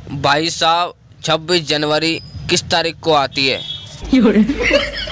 भाई साहब 26 जनवरी किस तारीख को आती है?